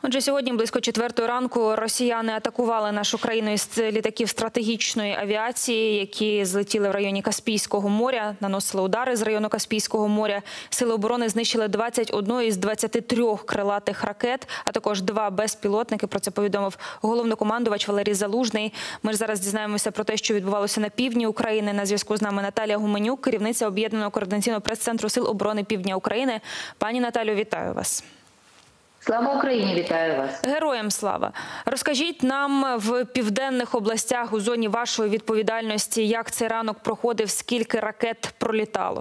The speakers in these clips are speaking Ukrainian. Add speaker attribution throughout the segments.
Speaker 1: Отже, сьогодні близько 4-ї ранку росіяни атакували нашу країну із літаків стратегічної авіації, які злетіли в районі Каспійського моря, наносили удари з району Каспійського моря. Сили оборони знищили 21 із 23 крилатих ракет, а також 2 безпілотники. Про це повідомив головнокомандувач Валерій Залужний. Ми ж зараз дізнаємося про те, що відбувалося на півдні України. На зв'язку з нами Наталія Гуменюк, керівниця Об'єднаного координаційного прес-центру Сил оборони Півдня України. Пані Наталю, вітаю вас.
Speaker 2: Слава Україні! Вітаю вас!
Speaker 1: Героям слава! Розкажіть нам в південних областях у зоні вашої відповідальності, як цей ранок проходив, скільки ракет пролітало?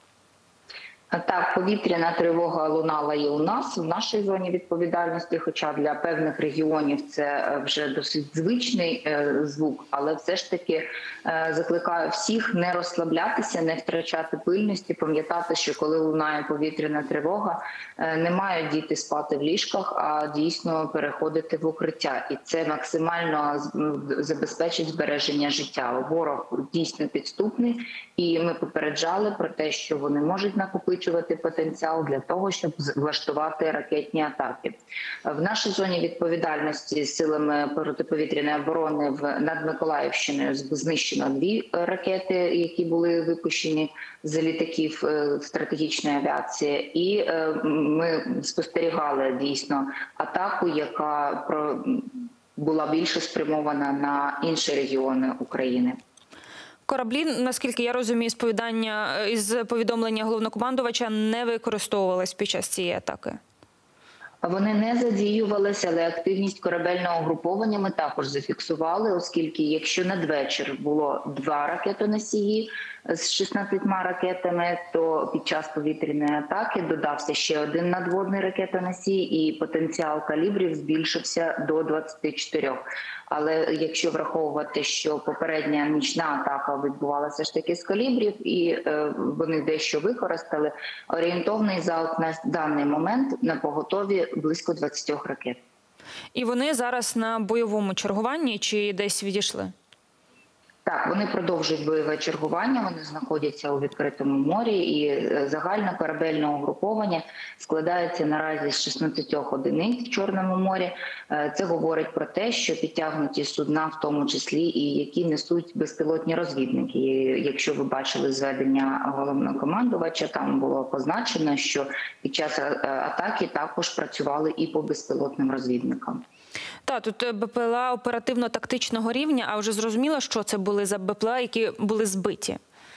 Speaker 2: Так, повітряна тривога лунала і у нас, в нашій зоні відповідальності, хоча для певних регіонів це вже досить звичний звук, але все ж таки закликаю всіх не розслаблятися, не втрачати пильності, пам'ятати, що коли лунає повітряна тривога, не мають діти спати в ліжках, а дійсно переходити в укриття. І це максимально забезпечить збереження життя. Ворог дійсно підступний, і ми попереджали про те, що вони можуть накопичувати потенціал для того, щоб влаштувати ракетні атаки. В нашій зоні відповідальності силами протиповітряної оборони над Миколаївщиною знищено 2 ракети, які були випущені з літаків стратегічної авіації. І ми спостерігали дійсно атаку, яка була більше спрямована на інші регіони України.
Speaker 1: Кораблі, наскільки я розумію, із повідомлення головнокомандувача не використовувались під час цієї атаки.
Speaker 2: Вони не задіювалися, але активність корабельного угруповання ми також зафіксували, оскільки якщо надвечір було 2 ракетоносії з 16 ракетами, то під час повітряної атаки додався ще 1 надводний ракетоносій, і потенціал калібрів збільшився до 24. Але якщо враховувати, що попередня нічна атака відбувалася ж таки з калібрів, і вони дещо використали, орієнтовний залп на даний момент на поготові близько 20 ракет.
Speaker 1: І вони зараз на бойовому чергуванні чи десь відійшли?
Speaker 2: Так, вони продовжують бойове чергування, вони знаходяться у відкритому морі, і загальне корабельне угруповання складається наразі з 16 одиниць в Чорному морі. Це говорить про те, що підтягнуті судна, в тому числі і які несуть безпілотні розвідники. Якщо ви бачили зведення головнокомандувача, там було позначено, що під час атаки також працювали і по безпілотним розвідникам.
Speaker 1: Так, тут БПЛА оперативно-тактичного рівня, а вже зрозуміло, що це були за БПЛА, які були збиті?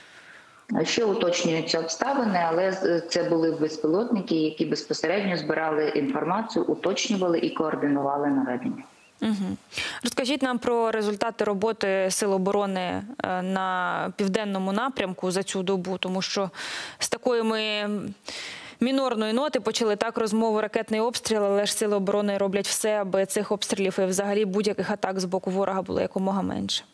Speaker 2: Ще уточнюються обставини, але це були безпілотники, які безпосередньо збирали інформацію, уточнювали і координували наведення.
Speaker 1: Угу. Розкажіть нам про результати роботи Сил оборони на південному напрямку за цю добу, тому що з такої ми мінорної ноти почали так розмову ракетний обстріл, але ж Сили оборони роблять все, аби цих обстрілів і взагалі будь-яких атак з боку ворога було якомога менше.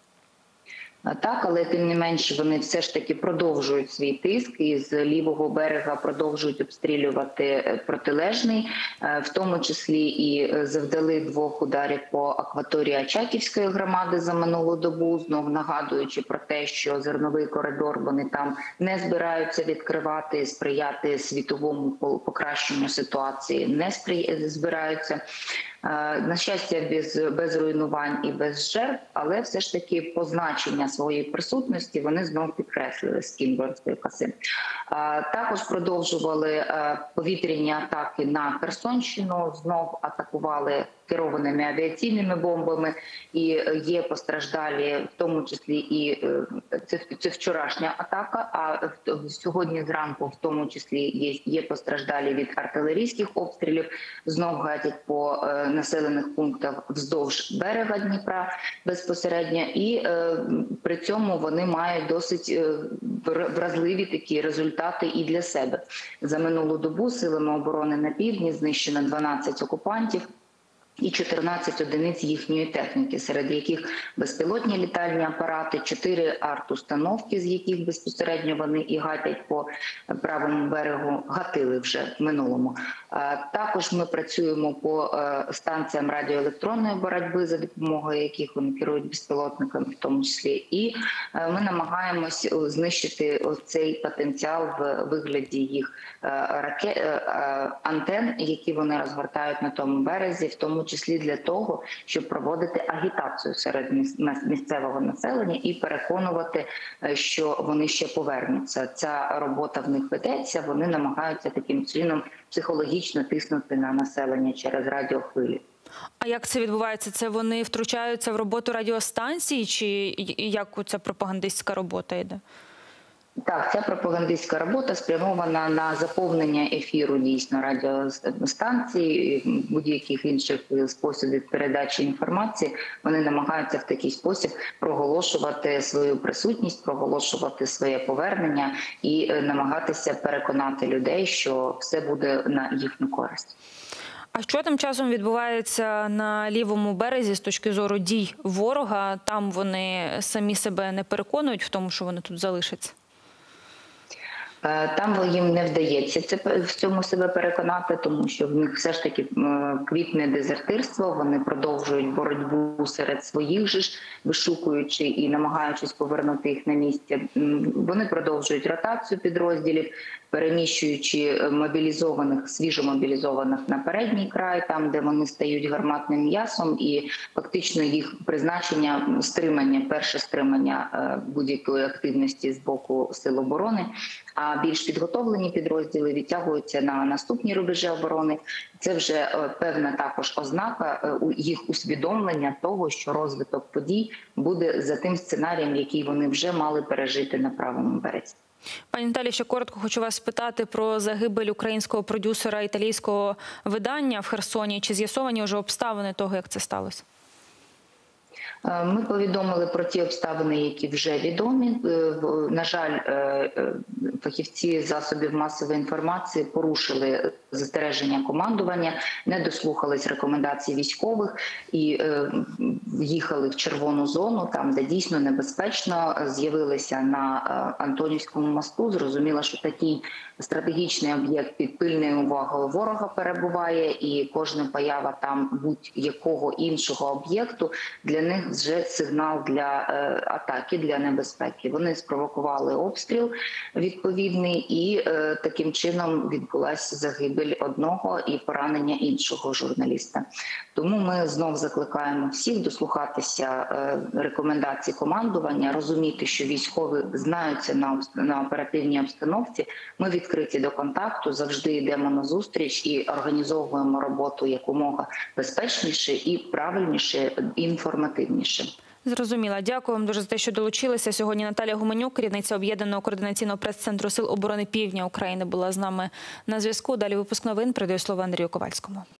Speaker 2: Так, але тим не менше вони все ж таки продовжують свій тиск і з лівого берега продовжують обстрілювати протилежний, в тому числі і завдали 2 ударів по акваторії Очаківської громади за минулу добу, знов нагадуючи про те, що зерновий коридор вони там не збираються відкривати, сприяти світовому покращенню ситуації не збираються. На щастя, без руйнувань і без жертв, але все ж таки позначення своєї присутності вони знову підкреслили з Кінбурнської коси. Також продовжували повітряні атаки на Херсонщину, знов атакували керованими авіаційними бомбами, і є постраждалі, в тому числі і це вчорашня атака, а сьогодні зранку в тому числі є постраждалі від артилерійських обстрілів, знов гатять по населених пунктах вздовж берега Дніпра безпосередньо, і при цьому вони мають досить вразливі такі результати і для себе. За минулу добу силами оборони на півдні знищено 12 окупантів, і 14 одиниць їхньої техніки, серед яких безпілотні літальні апарати, 4 арт-установки, з яких безпосередньо вони і гатять по правому берегу, гатили вже в минулому. Також ми працюємо по станціям радіоелектронної боротьби, за допомогою яких вони керують безпілотниками в тому числі. І ми намагаємось знищити цей потенціал в вигляді їх антен, які вони розгортають на тому березі, в тому числі для того, щоб проводити агітацію серед місцевого населення і переконувати, що вони ще повернуться. Ця робота в них ведеться, вони намагаються таким чином психологічно тиснути на населення через радіохвилі.
Speaker 1: А як це відбувається? Це вони втручаються в роботу радіостанції, чи як ця пропагандистська робота йде?
Speaker 2: Так, ця пропагандистська робота спрямована на заповнення ефіру дійсно радіостанцій, будь-яких інших способів передачі інформації. Вони намагаються в такий спосіб проголошувати свою присутність, проголошувати своє повернення і намагатися переконати людей, що все буде на їхню користь.
Speaker 1: А що тим часом відбувається на лівому березі з точки зору дій ворога? Там вони самі себе не переконують в тому, що вони тут залишаться?
Speaker 2: Там їм не вдається в цьому себе переконати, тому що в них все ж таки квітне дезертирство, вони продовжують боротьбу серед своїх же ж, вишукуючи і намагаючись повернути їх на місце. Вони продовжують ротацію підрозділів, переміщуючи мобілізованих, свіжомобілізованих на передній край, там, де вони стають гарматним м'ясом, і фактично їх призначення стримання, перше стримання будь-якої активності з боку Сил оборони, а більш підготовлені підрозділи відтягуються на наступні рубежі оборони. Це вже певна також ознака їх усвідомлення того, що розвиток подій буде за тим сценарієм, який вони вже мали пережити на правому березі.
Speaker 1: Пані Наталі, ще коротко хочу вас спитати про загибель українського продюсера італійського видання в Херсоні. Чи з'ясовані вже обставини того, як це сталося?
Speaker 2: Ми повідомили про ті обставини, які вже відомі. На жаль, фахівці засобів масової інформації порушили застереження командування, не дослухались рекомендацій військових і в'їхали в червону зону, там, де дійсно небезпечно, з'явилися на Антонівському мосту. Зрозуміло, що такий стратегічний об'єкт під пильною увагою ворога перебуває, і кожна поява там будь-якого іншого об'єкту для них вже сигнал для атаки, для небезпеки. Вони спровокували обстріл відповідний, і таким чином відбулася загибель одного і поранення іншого журналіста. Тому ми знов закликаємо всіх дослухатися рекомендацій командування, розуміти, що військові знаються на оперативній обстановці. Ми відкриті до контакту, завжди йдемо на зустріч і організовуємо роботу якомога безпечніше і правильніше, і інформативніше.
Speaker 1: Зрозуміла. Дякую вам дуже за те, що долучилися. Сьогодні Наталія Гуменюк, керівниця Об'єднаного координаційного прес-центру Сил оборони Півдня України, була з нами на зв'язку. Далі випуск новин. Передаю слово Андрію Ковальському.